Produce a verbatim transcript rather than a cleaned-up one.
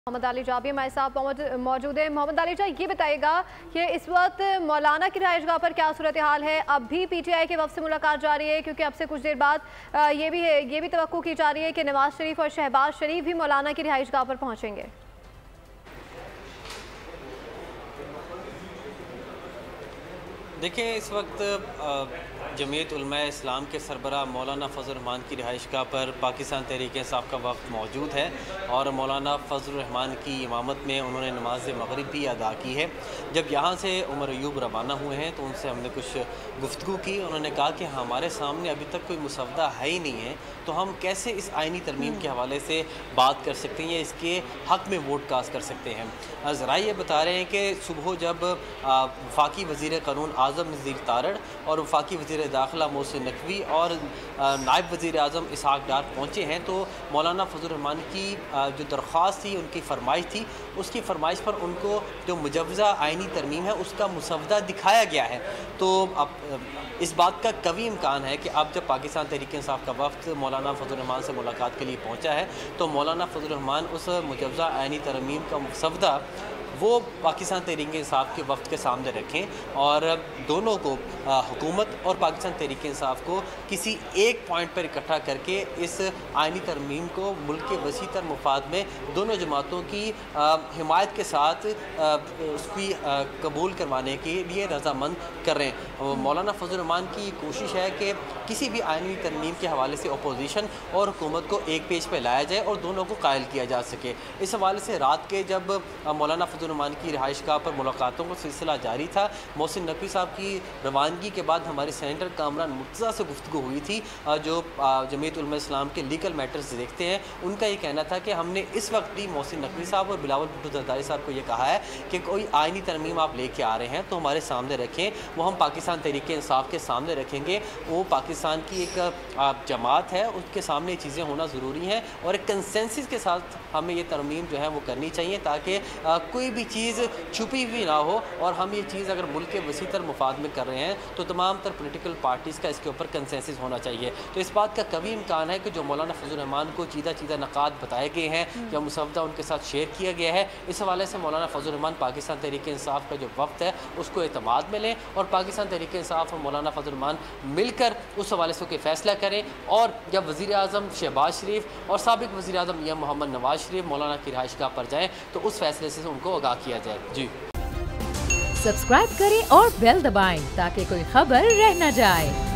मोहम्मद अली जाबी हमारे साथ मौजूद है। मोहम्मद अली जा, ये बताइएगा कि इस वक्त मौलाना की रिहाइशगाह पर क्या सूरत हाल है? अब भी पीटीआई के वफ़द से मुलाकात जारी है, क्योंकि अब से कुछ देर बाद ये भी है ये भी तवक्को की जा रही है कि नवाज शरीफ और शहबाज शरीफ भी मौलाना की रिहाइशगाह पर पहुँचेंगे। देखिए, इस वक्त जमीयत उलमा इस्लाम के सरबराह मौलाना फजल रहमान की रिहाइशगाह पर पाकिस्तान तहरीक इंसाफ का वक्त मौजूद है और मौलाना फजल रहमान की इमामत में उन्होंने नमाज मगरिब भी अदा की है। जब यहाँ से उमर अयूब रवाना हुए हैं तो उनसे हमने कुछ गुफ्तगू की। उन्होंने कहा कि हमारे सामने अभी तक कोई मुसवदा है ही नहीं है, तो हम कैसे इस आइनी तरमीम के हवाले से बात कर सकते हैं या इसके हक़ में वोट कास्ट कर सकते हैं। ज़रा ये बता रहे हैं कि सुबह जब वफाकी वज़ीर क़ानून आज़म नज़ीर तारड़ और वफाकी वज़ीर दाखिला मोहसिन नकवी और नायब वज़ीर आज़म इसहाक़ डार पहुँचे हैं तो मौलाना फजल रहमान की जो दरख्वास्त थी, उनकी फरमाइश थी, उसकी फरमाइश पर उनको जो मुजव्वज़ा आइनी तरमीम है उसका मुसवदा दिखाया गया है। तो अब इस बात का कभी इम्कान है कि अब जब पाकिस्तान तहरीक इंसाफ का वफ़द मौलाना फजल रहमान से मुलाकात के लिए पहुँचा है तो मौलाना फजल रहमान उस मुजव्वज़ा आइनी तरमीम का मुसवदा वो पाकिस्तान तहरीक इंसाफ के वफ़द के सामने रखें और दोनों को हुकूमत और पाकिस्तान तहरीक इंसाफ को किसी एक पॉइंट पर इकट्ठा करके इस आइनी तरमीम को मुल्क के वसी तर मुफाद में दोनों जमातों की हिमायत के साथ उसकी कबूल करवाने के लिए रजामंद कर रहे हैं। मौलाना फजल रहमान की कोशिश है कि किसी भी आइनी तरमीम के हवाले से अपोजिशन और हुकूमत को एक पेज पर लाया जाए और दोनों को कायल किया जा सके। इस हवाले से रात के जब मौलाना फजल रहमान की रिहाइशगाह पर मुलाकातों का सिलसिला जारी था, मोहसिन नकवी साहब की रवानगी के बाद हमारे सेनेटर कामरान मुर्तज़ा से गुफ्तगू हुई थी, जो जमीयत उलमा इस्लाम के लीगल मैटर्स देखते हैं। उनका ये कहना था कि हमने इस वक्त भी मोहसिन नकवी साहब और बिलावल भुट्टो जरदारी साहब को ये कहा है कि कोई आइनी तरमीम आप लेके आ रहे हैं तो हमारे सामने रखें, वो हम पाकिस्तान तहरीक इंसाफ के सामने रखेंगे। वो पाकिस्तान की एक जमात है, उसके सामने चीज़ें होना ज़रूरी हैं और एक कंसेंसस के साथ हमें ये तरमीम जो है वो करनी चाहिए ताकि कोई भी चीज़ छुपी हुई ना हो। और हम ये चीज़ अगर मुल्क के वसी तर मुफाद में कर रहे हैं तो तमाम तर पोलिटिकल पार्टीज़ का इसके ऊपर कंसेंसस होना चाहिए। तो इस बात का कभी इम्कान है कि जो मौलाना फजल रहमान को चीदा चीदा नकात बताए गए हैं या मुसवदा उनके साथ शेयर किया गया है, इस हवाले से मौलाना फजल रहमान पाकिस्तान तहरीक इंसाफ का जो वक्त है उसको एतमाद में लें और पाकिस्तान तहरीक इंसाफ और मौलाना फजल रहमान मिलकर उस हवाले से कोई फैसला करें। और जब वज़ीर आज़म शहबाज शरीफ और साबिक़ वज़ीर आज़म या मोहम्मद नवाज शरीफ मौलाना की रिहाइशगाह पर जाएँ तो उस फैसले से उनको आगाह किया जाए। जी, सब्सक्राइब करें और बेल दबाएं ताकि कोई खबर रह न जाए।